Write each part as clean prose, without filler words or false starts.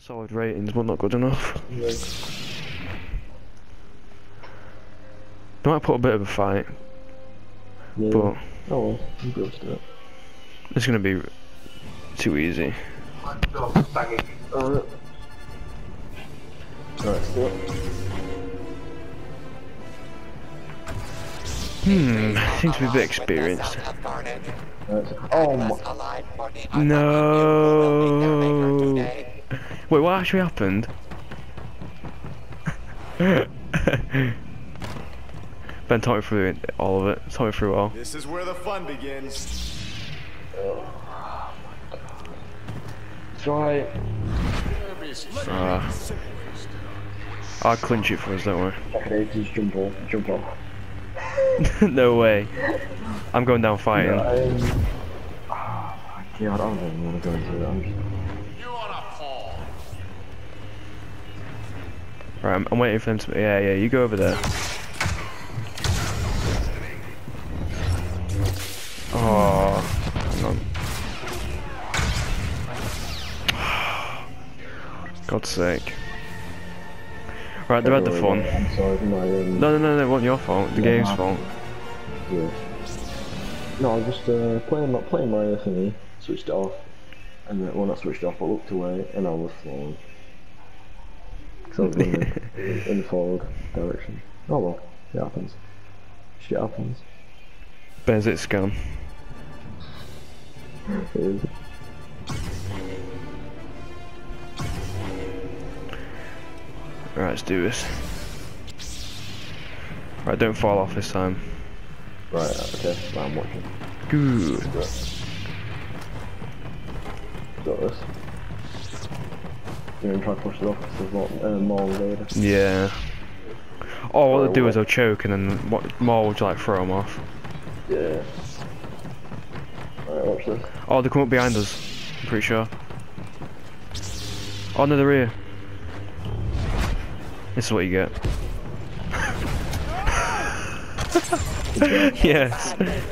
Solid ratings, but not good enough. Yeah. They might put a bit of a fight, Yeah. but Oh well, you go to it. it's gonna be too easy. Alright. Alright, let's do it. Seems to be a bit experienced. Oh my. No. Wait, what actually happened? Ben, talk me through it, all of it. Talk me through it all. This is where the fun begins. Oh my god. Try. I'll clinch it for us, don't worry. Okay, just jump off. Jump off. No way. I'm going down fighting. Oh my god, I don't even want to go into it. I'm just... You on a pole. Right, I'm waiting for them to. Yeah, you go over there. Oh, hang on. God's sake. Right, they've had the fun. I'm sorry, my No, it wasn't your fault. The game's fault. Yeah. No, I was just playing my thingy, switched it off, and then when I switched off, I looked away and I was falling. Because I was in the forward direction. Oh well, it happens. Shit happens. Ben's it scum. It is. Right, let's do this. Right, don't fall off this time. Right, okay, right, I'm watching. Good. Got this. You're gonna try to push it off because there's more later. Yeah. Oh, what they'll do is they'll choke and then more would like throw them off. Yeah. Alright, watch this. Oh, they come up behind us. I'm pretty sure. Oh no, they're here. This is what you get. Yes.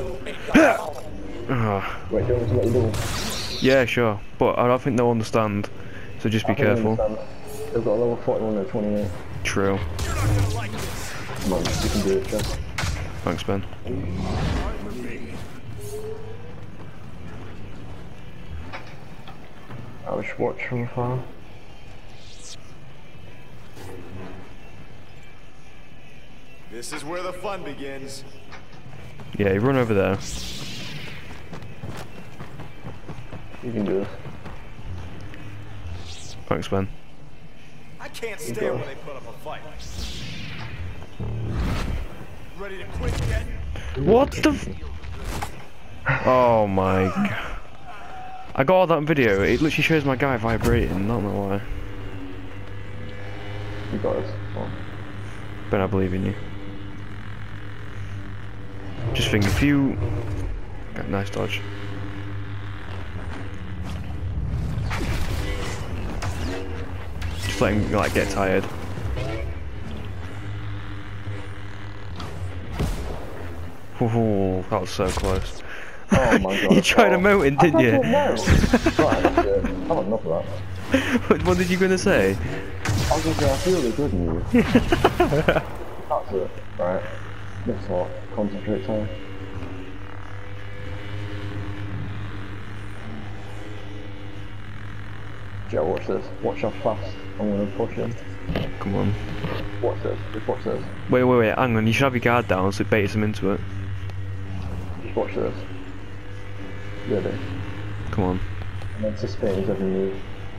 Oh. Wait, do you want me to let you do? Yeah, sure. But I don't think they'll understand. So just be careful. They've got a level 41 and 28. True. Come on, you can do it, Jeff. Thanks, Ben. I'll just watch from afar. This is where the fun begins. Yeah, you run over there. You can do this. Thanks, Ben. I can't stand when they put up a fight. Ready to quit yet? What the f— Oh my god. I got all that video, it literally shows my guy vibrating, not know why. You got this. Oh. Ben, I believe in you. Just think, if you... Nice dodge. Just let him, like, get tired. Ooh, that was so close. Oh my god. You tried a mountain, didn't you? Right, that's it. I'm not enough of that. What did you gonna say? I was gonna say, I feel really good in you. That's it. Right. Next what? Concentrate time. Joe, watch this. Watch how fast I'm gonna push him. Come on. Watch this. Just watch this. Wait, hang on, you should have your guard down so it baits him into it. Just watch this. Ready? Come on. I'm anticipating his every move.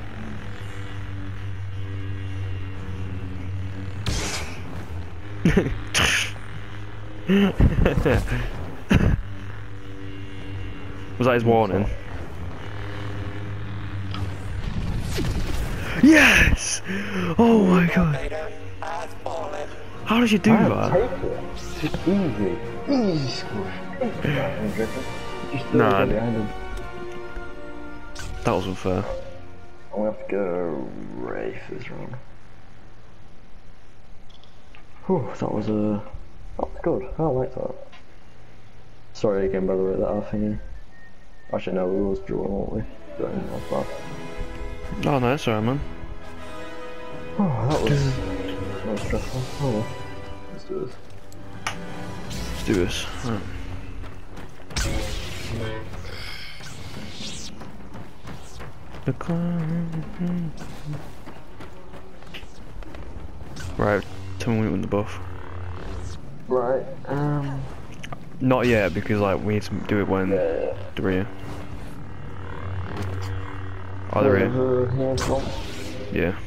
Was that his warning? Yes! Oh my god! How did you do that? Take it. Just easy. Easy squish. Just Nah, behind him. that was unfair. I'm gonna have to go Wraith this round. Whew, that was good. I like that. Sorry again, by the way, that our thingy. Actually, no, we was drawing, weren't we? But that was bad. Oh no, that's alright, man. Oh, that was not stressful. Oh well. Let's do this. Let's do this. Right. The climb. Right, tell me when you want the buff. Right, Not yet, because like we need to do it when they're here. Oh, they're here. Yeah.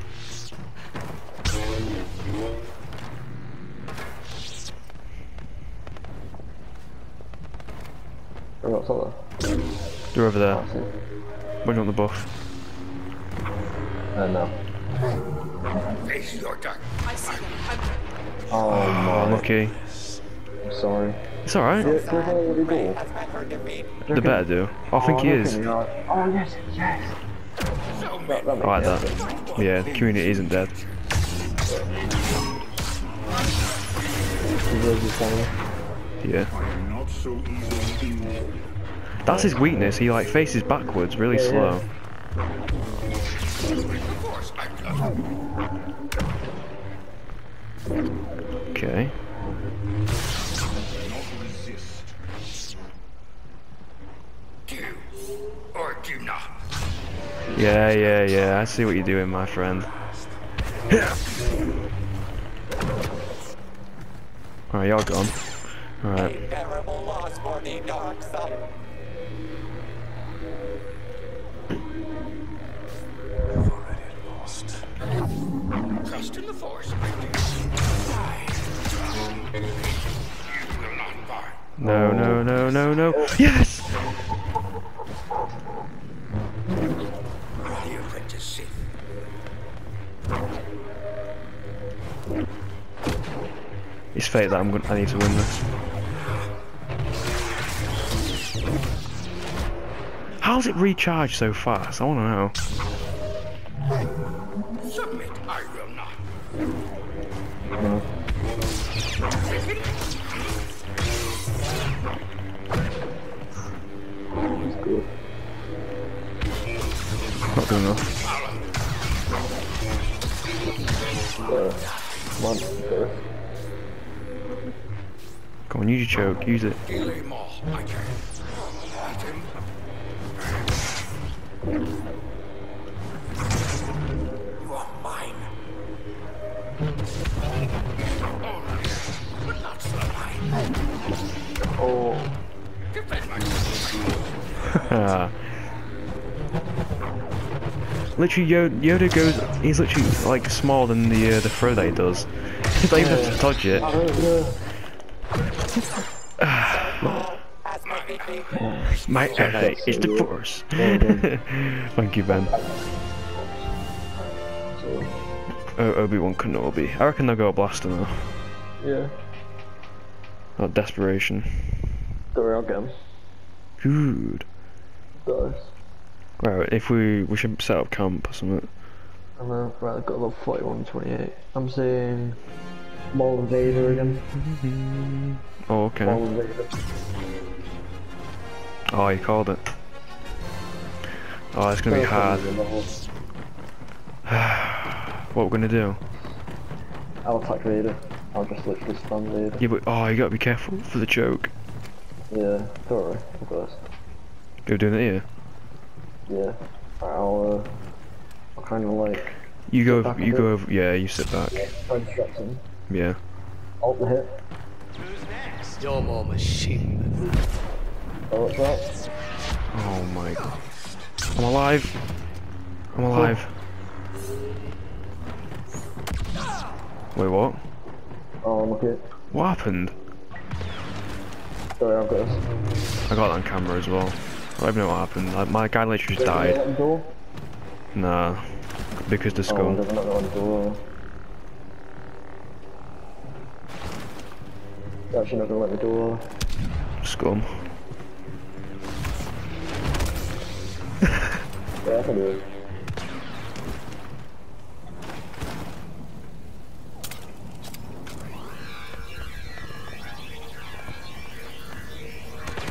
They're over there. When you want the buff? No. Face your dark. I see them. Oh Oh, my. lucky. I'm sorry. It's alright. Do you think anybody do? They better do. I think he is. Oh yes, yes. That I like that. Yeah, the community isn't dead. Yeah. Not so easy. That's his weakness, he like faces backwards really slow. Okay. Do or do not. Yeah, I see what you're doing, my friend. Alright, you're gone. Alright. Terrible loss for the dark side. Trust in the Force. You will not buy. No. Yes! The apprentice Sith. It's fate that I need to win this. How's it recharge so fast? I wanna know. Submit, I will not. Not good enough. Come on, go. Come on, use your choke, use it. Delay more. I can. Eat him. You are mine. But not so mine. Oh, Defend myself. Literally, Yoda goes. He's literally like smaller than the throw that he does. He don't even have to dodge it. I don't know. My ally is the Force. Thank you, Ben. Oh, Obi-Wan Kenobi. I reckon they'll go a blaster now. Yeah. Not desperation. Don't worry, I'll get him. Good. Nice. Right, if we should set up camp or something. I know, right, I've got about 41-28. I'm saying Maul Vader again. Oh, okay. Maul Vader. Oh, you called it. Oh, it's gonna be hard. What we're gonna do? I'll attack Vader. I'll just literally spam Vader. Yeah, but oh, you gotta be careful for the choke. Yeah, don't worry, I'll go this. You're doing it here. Yeah. I'll kind of like... You go. back a You bit. go over. Yeah, you sit back. Try and distract him. Yeah. Alt the hit. No more machine. Oh, what's that? Oh my god. I'm alive. I'm alive. Wait, what? Oh, I'm okay. What happened? Sorry, I've got this. I got that on camera as well. I don't even know what happened. Like, my guy literally just Let died. him go. Nah. Because the Oh, skull. there's another one go. They're actually not gonna let me go. Scum. Yeah, I can do it.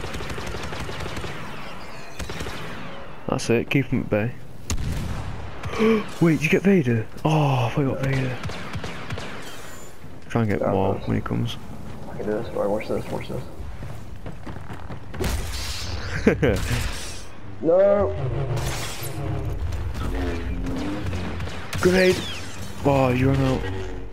That's it. Keep him at bay. Wait, did you get Vader? Oh, I thought you got Vader. Try and get Yeah, more nice. when he comes. I can do this. Right, watch this, watch this. No! Grenade! Oh, you ran out.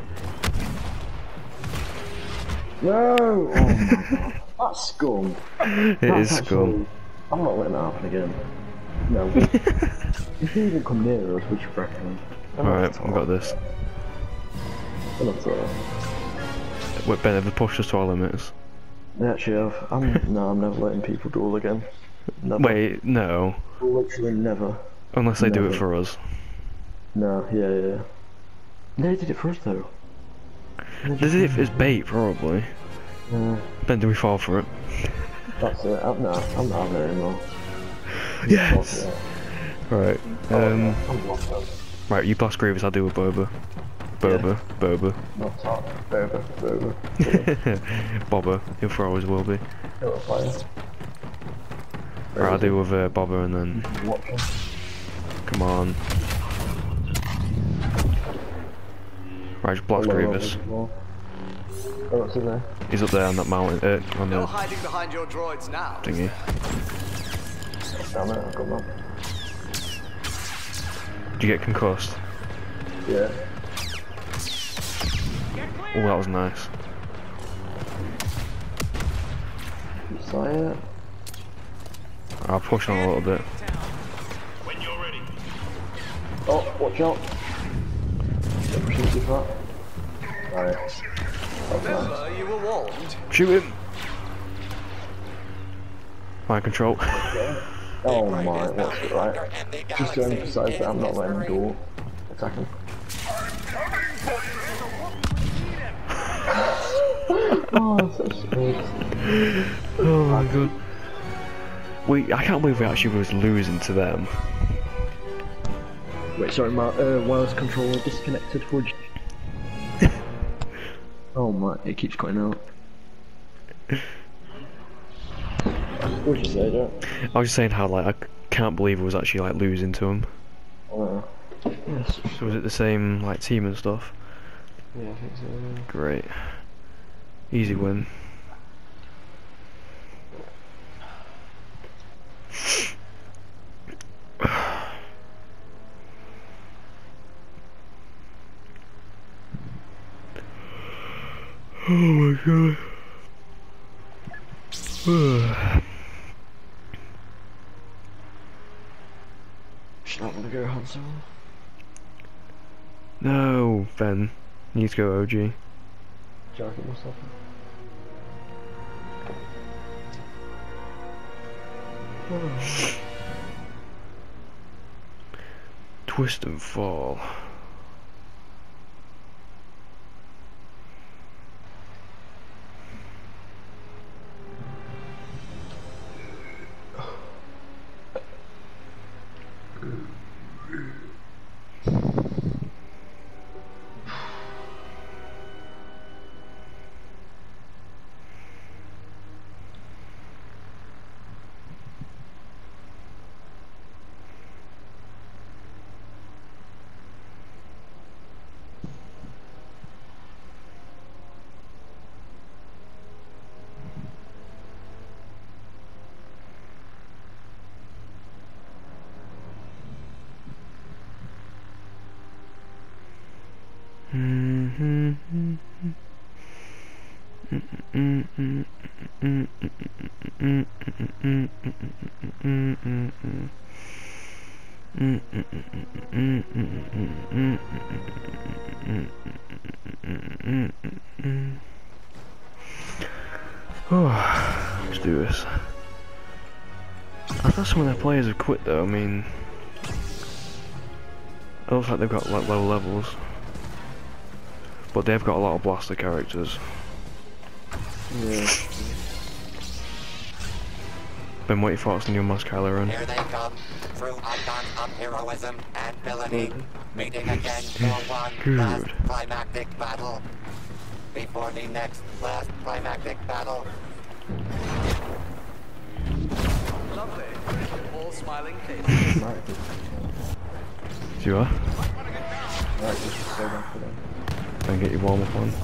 No! Oh my god. That's scum. It is scum. I'm not letting that happen again. No. If you even come near us, we should wreck him. Alright, we got this. I'm not sorry. Wait, Ben, have they pushed us to our limits? They actually have. I'm never letting people duel again. Never. Wait, no. Literally never. Unless they do it Never. for us. No, yeah. They did it for us though. They did it as bait, probably. Yeah, Ben, do we fall for it? that's it. I'm not having it anymore. Yes! Yeah. Right, I'm locked up. right, you blast Grievous, I'll do a Boba. Boba. Not top. Boba. Bobber, he'll for always will be. Go to fire. Right, I'll do with Bobber and then, Watch him. come on. Right, just blast Grievous. Oh, what's in there? He's up there on that mountain, on No the hiding behind your droids now. thingy. Damn it, I've got that. Did you get concussed? Yeah. Oh, that was nice. Sire. I'll push on a little bit. When you're ready. Oh, watch out. Don't push into that. Alright. That's nice. Remember, you were warned. Shoot him! Mind control. Oh my, what's it, right? Just to emphasise that I'm not letting him duel. Attack him. Oh, that's so sweet. Oh my god. Wait, I can't believe we actually was losing to them. Wait, sorry, my wireless controller disconnected. Would you... Oh my, it keeps cutting out. What'd you say, Jack? I was just saying how, like, I can't believe we was actually, like, losing to them. Yes. So was it the same, like, team and stuff? Yeah, I think so. Great. Easy win. Oh my god. Should I gonna go Han Solo? No, Ben. You need to go OG. Jacking myself. Twist and fall. Oh, let's do this. I thought some of their players have quit though. I mean, it looks like they've got like low levels, but they've got a lot of blaster characters. Yeah. Ben, what are your thoughts on your Mos Kylo Ren? Here they come, true icons of heroism and villainy, meeting again for one last Good. climactic battle. Before the next last climactic battle. Lovely. All smiling faces. You are? Right, just go back to them. And get your warm up on.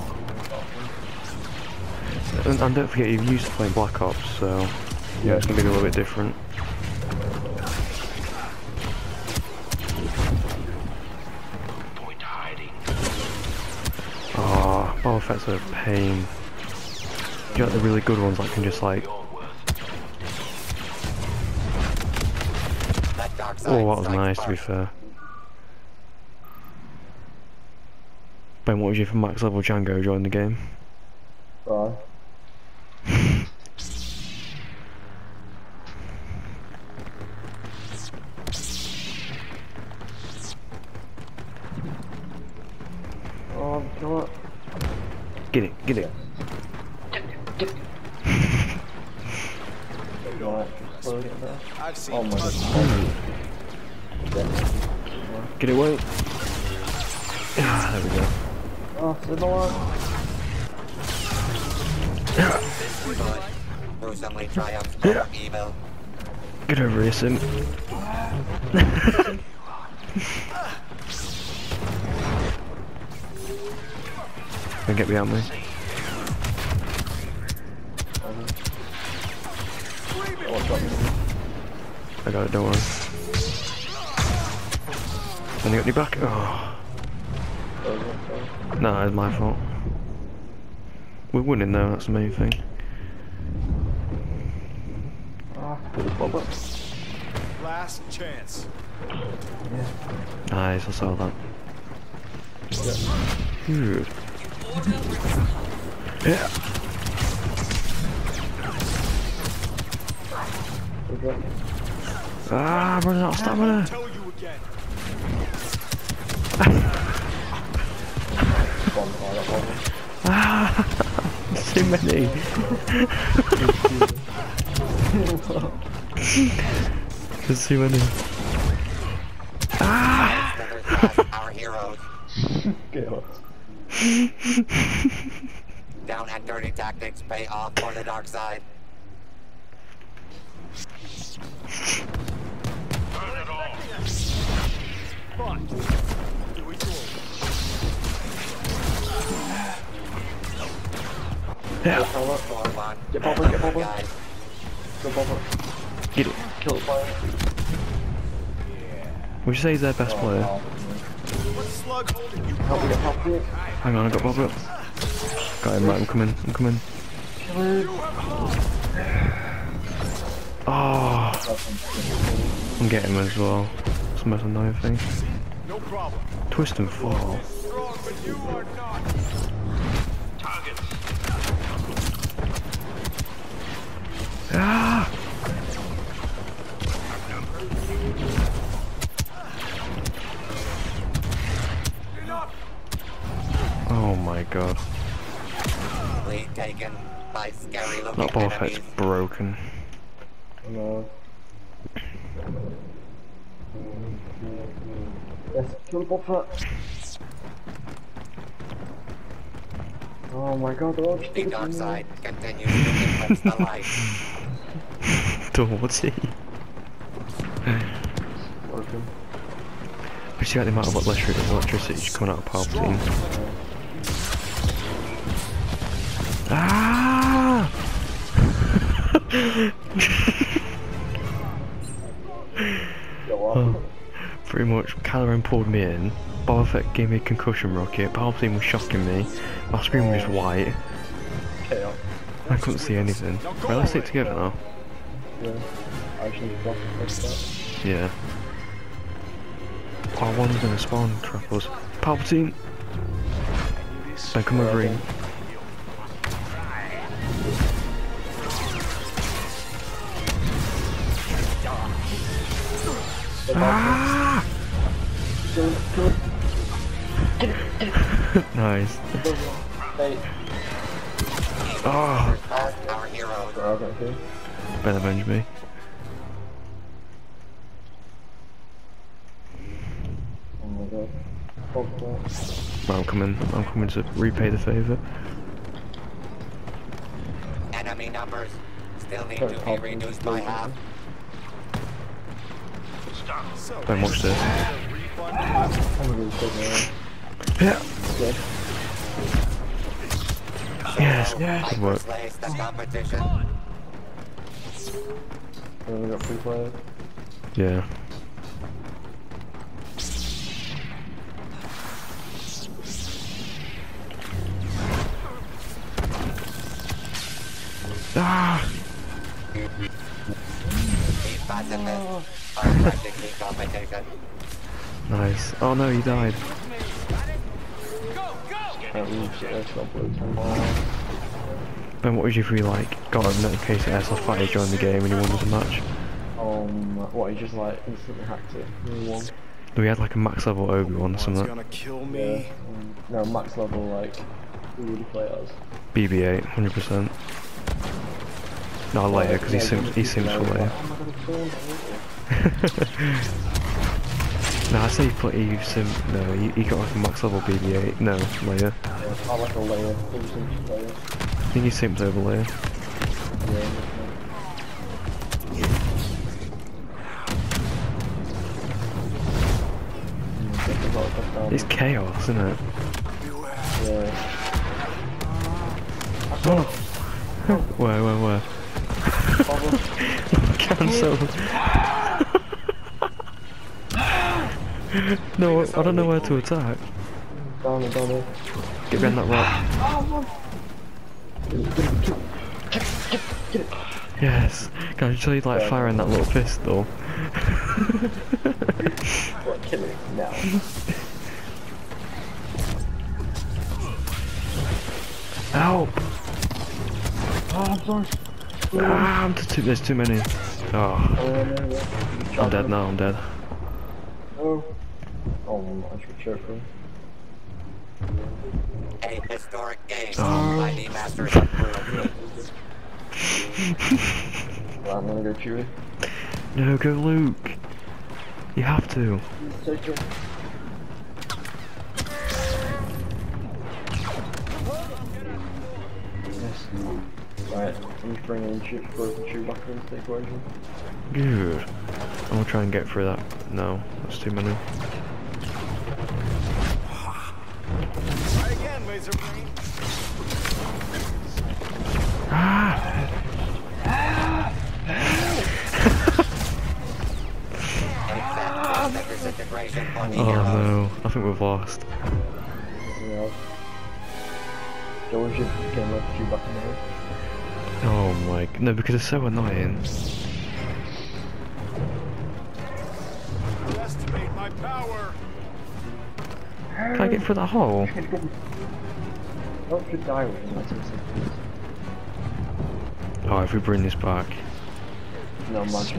And don't forget you've used to playing Black Ops, so yeah, it's gonna be a little bit different. Point hiding. Oh, Boba Fett's a pain. You got the really good ones that can just like. Oh, that was nice to be fair. Ben, what was you for max level Django during the game? Right. Oh, God. Get it, get it. Right, just load it there. I've seen Oh my tons God. Get it away. Ah, there we go. Oh, it's in the line. Gruesomely triumphs over evil. Get over here, Sim. Don't get behind me. I got it, don't worry. Then you got any back? Oh. No, it's my fault. We're winning though, that's the main thing. last chance. Nice, I saw that. Good. Yeah. Ah, I'm running out of stamina. Tell you again. Ah, too many. There's too many. Ah! Our heroes. Down and dirty tactics pay off for the dark side. Fine. Do it yours. Yeah. One. Get Papa, get Papa. Guys. Go Papa. Get it. Kill it, fire. Would you say he's their best player? What slug holding you? Help me get Papa. Hang on, I got Bob up. Got him, right, I'm coming, I'm coming. Oh, I'm getting him as well. It's the most annoying thing. No problem. Twist and fall. Strong, but you are not. Targets. Ah! Oh my god. Lead taken by scary looking That ball enemies. effect's broken. No. Yes, kill the Papa. Oh my god, they're all just The dark side continues to eclipse the light. Naughty. working. But you got the amount of electricity coming out of Palpatine. Ah! Oh, pretty much, Kylo Ren pulled me in, Boba Fett gave me a concussion rocket, Palpatine was shocking me, my screen was just white, I couldn't see anything. Right, let's stick together now. Yeah. Actually, block and fix that. Yeah. Oh, one's gonna spawn, trappers. Palpatine! Ben, come over here. Ah! Nice. Oh, Our heroes. Ben avenge me. Oh my god. Fuck that. Right, I'm coming to repay the favour. Enemy numbers still need to be reduced by half. Ben, watch this. fun. I'm gonna go take Yeah. Good. Yes. Yes. Good work. Slays the competition. And then we got free play. Yeah. Ah! He's pacifist. Unmatching the competition. Nice. Oh no, he died. Can't leave shit there, so I'll put it 10 miles. Ben, what would you if we like got a notification that SL Fighter joined the game and you won the match? What, he just like instantly hacked it. He won. We had like a max level Obi-Wan or One's something. gonna kill Yeah. me. No, max level, like, who would he play as? BB-8, 100%. No, Leia, because he simps for Leia. Oh my god, it's so unbelievable. No, I say he sim. No, he got like a max level BB-8. No, Leia. I like a layer. He simps layer. I think he simps over Leia. It's chaos, isn't it? Yeah. Oh. Where? Cancel. No, I don't know where to attack. Down it. Get behind that rock. Get it. Yes. Can I just tell you like firing that little pistol? What, kill it now. Help! Oh, I'm sorry. Ah, there's too many. Oh, I'm dead now, I'm dead. Oh. Oh, I should check him. A historic game Oh. by the masters of cruelty. Well, I'm gonna go Chewie. No, go Luke. You have to. Take him. Yes. Right, I'm just bringing broken Chewie back into the equation. Good. I'm gonna try and get through that. No, that's too many. Try again, laser brain. Ah! Disintegration for the Oh heroes. no, I think we've lost. Yeah. Joe should get my Chewie back in there. Oh my, no, because it's so annoying. Estimate my power. Can I get through that hole? Oh, should die with him, that's insane. Oh, if we bring this back. No, imagine.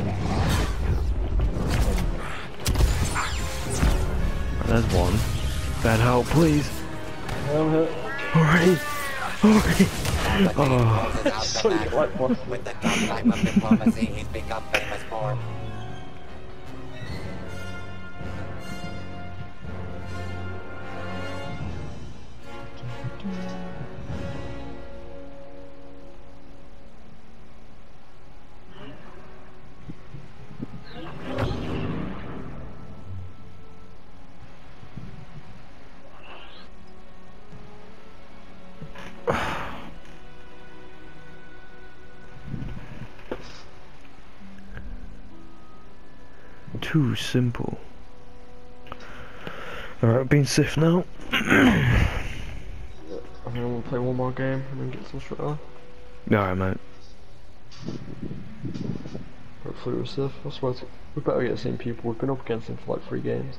There's one. Ben, help, please. I'm hit. Hurry! Hurry! Oh. Closes out So the you match like what? with the tough type of diplomacy he's become famous for. Too simple. Alright, being Sif now. I think I'm gonna play one more game and then get some straight on. Alright, mate. Hopefully we're safe. I swear we better get the same people. We've been up against them for like 3 games.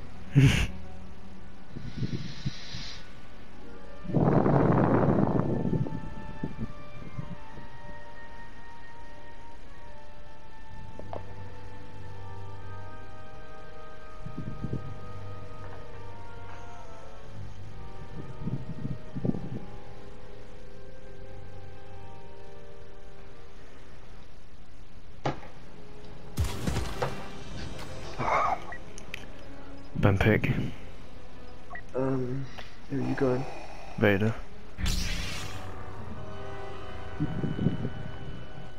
Ben pick. Who are you going? Vader.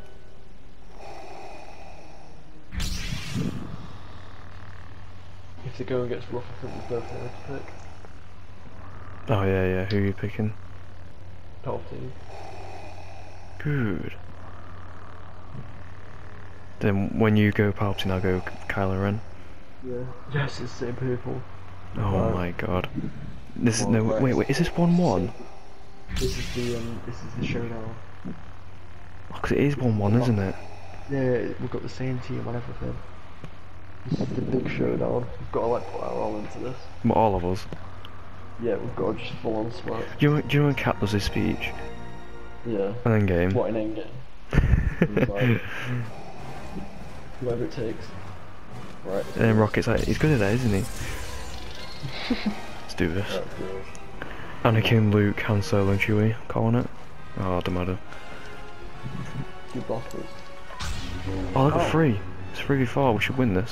If to go against Rock, I think we both know to pick. Oh yeah, who are you picking? Palpatine. Good. Then when you go Palpatine, I'll go Kylo Ren. Yeah. Yes, it's the same people. Oh my god. This is Well, no. right. Wait. Is this 1-1? This is the showdown. Oh, 'cause it is 1-1, isn't it? Yeah, we've got the same team and everything. This is the big showdown. We've got to like put our all into this. Well, all of us. Yeah, we've got to just full on sweat. Do you know when Cap does his speech? Yeah. And then game. What an endgame. He's like, whoever it takes. Right. And then Rocket's like, he's good at that, isn't he? Let's do this. Right, cool. Anakin, Luke, Han Solo, and Chewie. Calling it. Oh, don't matter. You bastards. Oh, look at 3. It's 3v4. We should win this.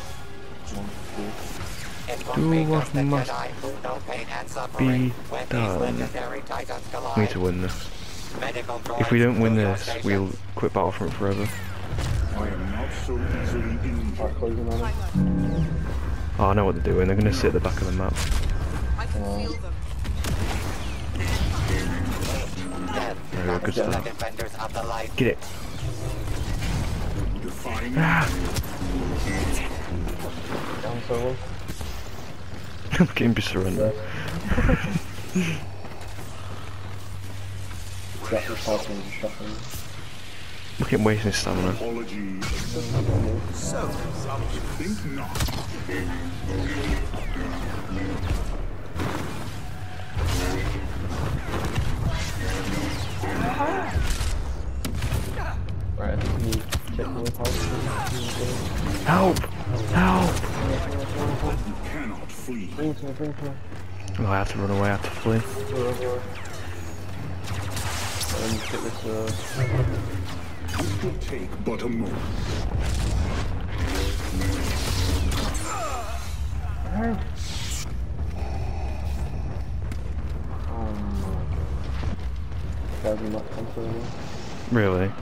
It won't Do be what just the must Jedi who know pain and suffering be when these done. legendary titans collide. We need to win this. Medical If we don't win droids to your this, we'll stations. quit Battlefront forever. I am not so easily injured. Right, closing on it. Oh, I know what they're doing. They're going to sit at the back of the map. I can feel them. Death Very comes good to the stuff. defenders of the light. Get it. Define Ah! Down solo. I'm getting be surrender. That's just Palpatine just shuffling. Look at him wasting his stamina. apology. So, Think not. Right, can you check away Palpatine? Help! Help! You cannot flee. Bring to me. Oh, I have to run away. I have to flee. Get this, This will take but a moment. oh my god. Guys, we might come through now. Really?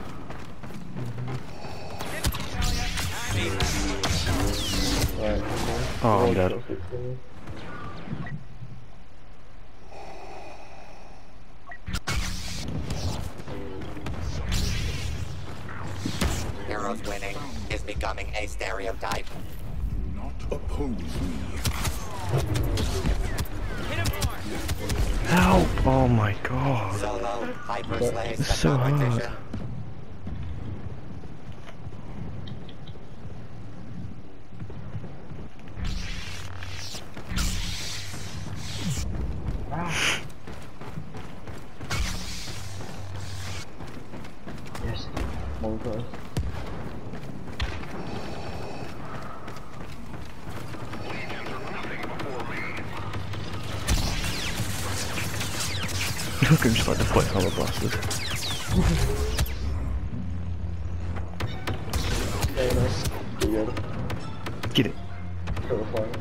Right, Oh, I'm dead. Heroes winning is becoming a stereotype. Do not oppose me. Help! Oh my god. Solo hyperslays the It's so hard. competition. Yes. One first. Look at him just like the foot hammer bastard. Yeah, nice. Pretty good. Get it. Terrifying.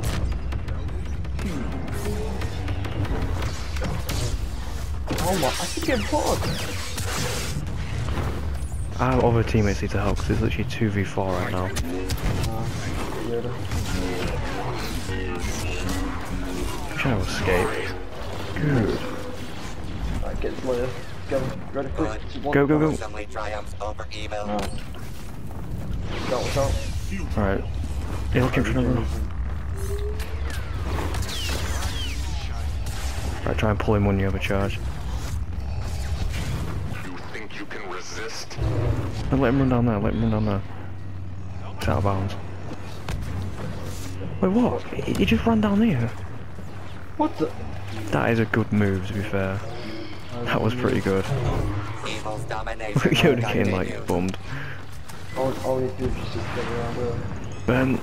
Oh my, I keep getting fucked. Our other teammates need to help because it's literally 2v4 right now. Yoda. I'm trying to escape. Good. Alright, get this layer. Go, ready, quick. Good. Go, go, go. Gruesomely triumphs over evil. Alright. Watch out. Alright. You're looking for another one. Right, try and pull him when you have a charge. You think you can resist? And let him run down there, let him run down there. It's out of bounds. Wait, what? He just ran down here. What the? That is a good move, to be fair. That was pretty good. Evil's domination Look at will Yoda getting continue. like bummed. All you do is just get around there. Ben.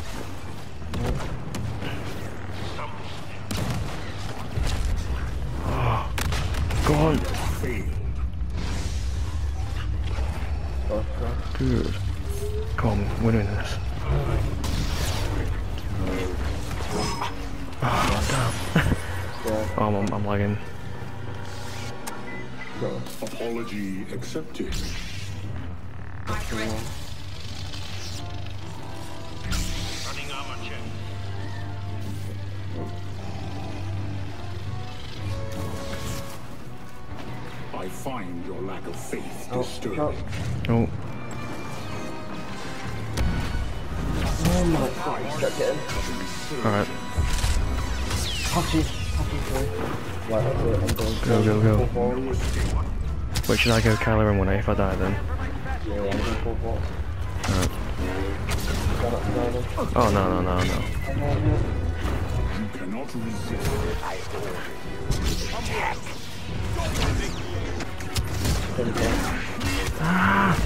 Oh, go on. Good. Come on, winning this. Oh, damn. Yeah, Oh, I'm lagging. go. Apology accepted. Running armor check. I find your lack of faith Oh, disturbing. jump. Oh, Oh my god, he's stuck in. alright. Puffy, through. Right, that's it, I'm going. Go, go, go. Full forward. Wait, should I go Kylo Ren when if I die then? Yeah, I'm going full forward. Alright. Stand up, stand up. Oh, no, no, no, no. You cannot resist. There we go. Ah!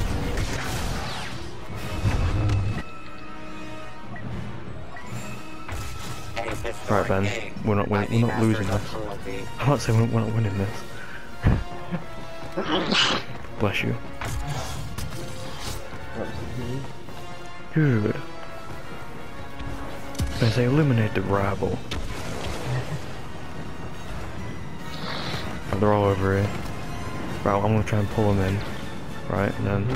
Right, Ben, we're not losing this. I might say we're not winning this. Bless you. Good. They say eliminate the rabble. They're all over here. Right, I'm gonna try and pull them in. Right, and then...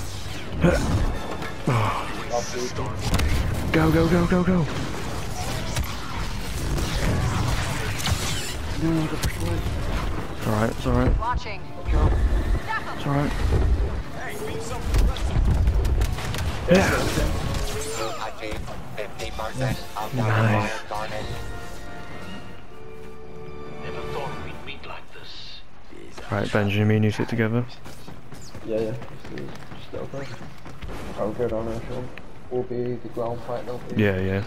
Oh. Go, go, go, go, go! It's alright, it's alright. Watching. It's alright. Yeah! Achieve 50% of the Nice. required carnage. Never thought we'd meet like this. Right, Benjamin, you sit together. Yeah, yeah. Still okay. I'll go down there, Sean. Will be the ground fight now. Yeah, yeah.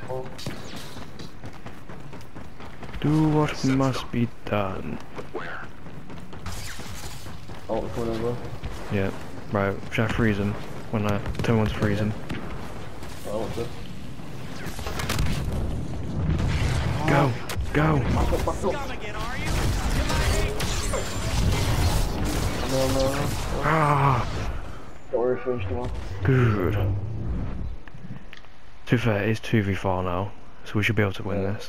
Do what must be done. Oh, whatever. Yeah. Right, should I freeze him? When I turn on to freeze him. Oh, what's this? Go! Go! Back up. No. Ah! Don't worry, finished him off. Good. To be fair, it's 2v4 now, so we should be able to win this.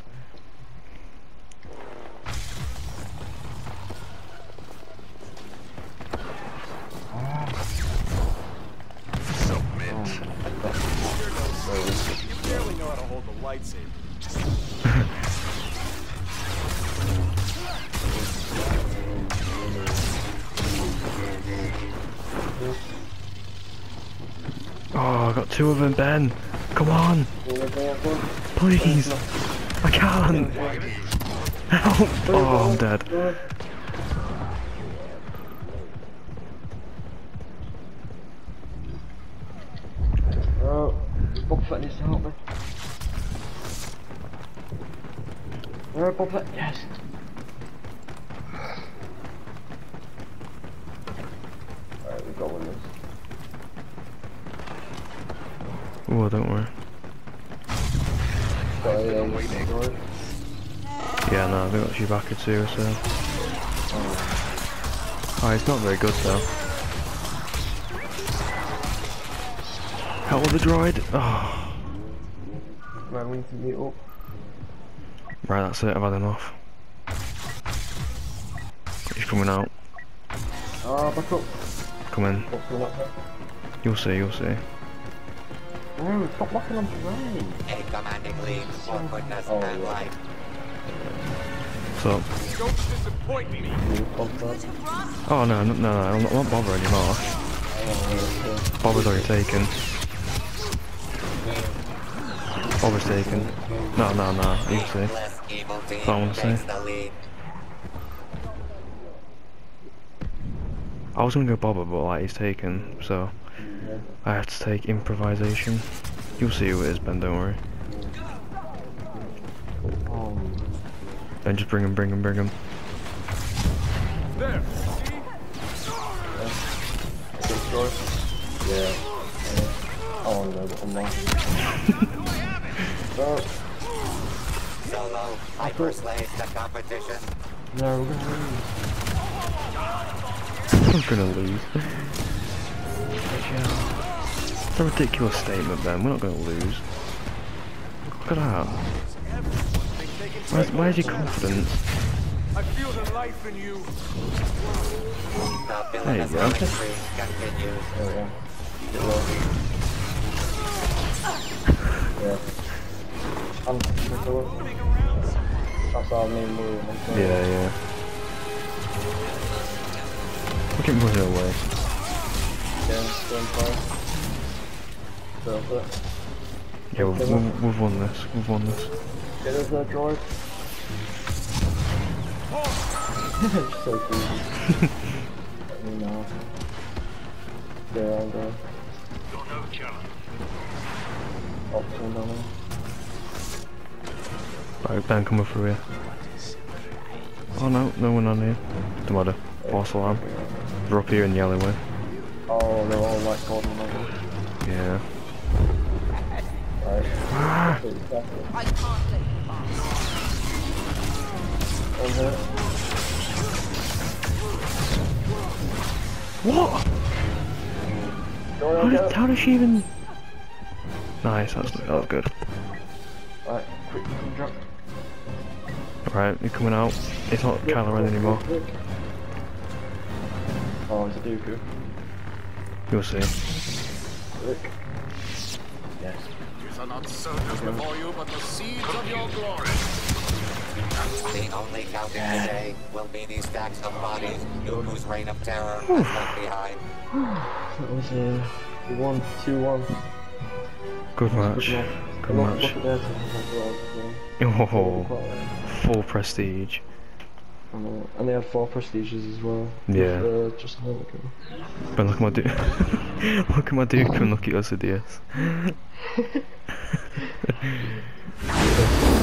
You barely know how to hold the lightsaber. Oh, I got two of them, Ben. Come on, please. I can't. Help! Oh, I'm dead. Oh, Boba Fett needs to help me. Where Boba Fett? Yes. Alright, we've got one of this. Oh, don't worry. Yeah, no, they got Chewbacca too, so... Oh, it's not very good though. Help with the droid! Oh. Right, we need to meet up. Right, that's it, I've had enough. He's coming out. Ah, back up. Come in. What's going up there? You'll see, you'll see. No, stop walking on the rain. A commanding lead for goodness Oh, and yeah. life. So... Don't disappoint me. Oh no, no, no, I'm not bothering anymore. Bobber's already taken. Bobber's taken. No, no, no, you'll see. Less evil team That's all I wanna takes say. the lead. I was gonna go Bobber, but like he's taken, so I have to take improvisation. You'll see who it is, Ben, don't worry. Then just bring him. There. Yeah. Oh no, but I'm not. Solo hyper slays the competition. No, we're gonna I'm gonna lose. It's a ridiculous statement, Ben. We're not gonna lose. Look at that. Where's your confidence? I feel the life in you. The There you villainous go. chemistry continues. There we go. Yeah. That's our main move. Yeah, yeah. keep running away. Yeah, going far. Perfect. Yeah, we've won this. We've won this. Get us that droid. It's so cool. Let me know. There, I'll go. You're no challenge. Option down there. Right, Ben coming through here. Oh no, no one on here. Don't matter. False alarm. They're up here in the alleyway. Oh, they're all like God on level. Yeah. Right. I can't let you pass. Over. What? How does she even... Nice, that was good. Right, quick drop. Right, you're coming out. It's not Kylo Ren anymore. Oh, it's a Dooku. You'll see. Rick. Yes. These are not soldiers before you, but the seeds of your glory. The only counting today will be these stacks of bodies Dooku's reign of terror has left behind. That was a 1-2-1. Good match. Good match. Oh, full prestige. And they had 4 prestiges as well. Yeah. With, just a moment ago. But look at my dude. Look at my dude and look at your CDS.